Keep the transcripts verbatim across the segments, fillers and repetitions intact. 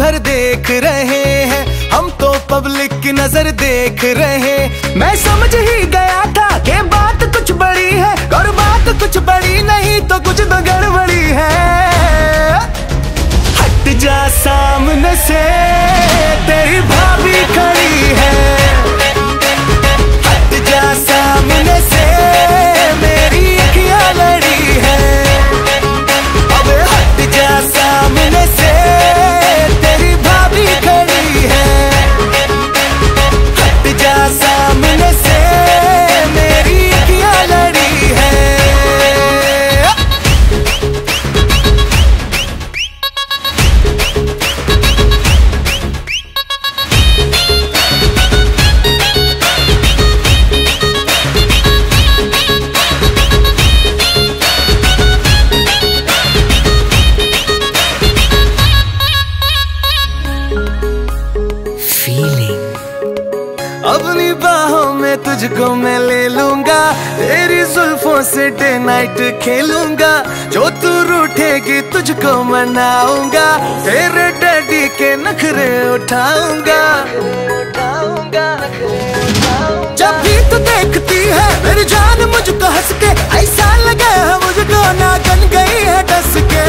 भर देख रहे हैं, हम तो पब्लिक की नजर देख रहे। मैं समझ ही गया था कि बात कुछ बड़ी है, और बात कुछ बड़ी नहीं तो कुछ तो गड़बड़ी है। हट जा सामने से, तेरी भाभी खड़ी है। हट जा सामने से, मेरी अखियां लड़ी है। अब हट जा सामने से, तेरी भाभी खड़ी है। हट जा सामने से, मेरी अखियां लड़ी है। अपनी बाहों में तुझको मैं ले लूंगा, तेरी जुल्फों से डे नाइट खेलूंगा। जो तू रूठेगी तुझको मनाऊंगा, तेरे डैडी के नखरे उठाऊंगा। जब भी तू देखती है मेरी जान मुझको हंस के, ऐसा लगे है मुझको नागन गई है डस के।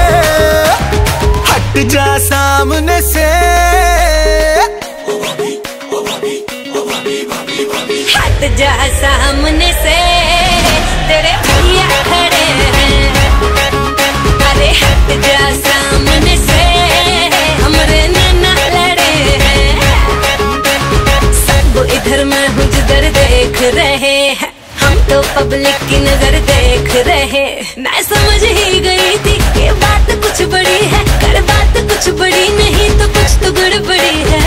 हट जा सामने से, हट जा सामने से, तेरे भैया खड़े हैं। अरे हट जा सामने से, हमरे नैना लड़े हैं। सब इधर मैं हूँ जिधर देख रहे हैं, हम तो पब्लिक की नजर देख रहे। मैं समझ ही गई थी कि बात कुछ बड़ी है, कर बात कुछ बड़ी नहीं तो कुछ तो गड़बड़ी है।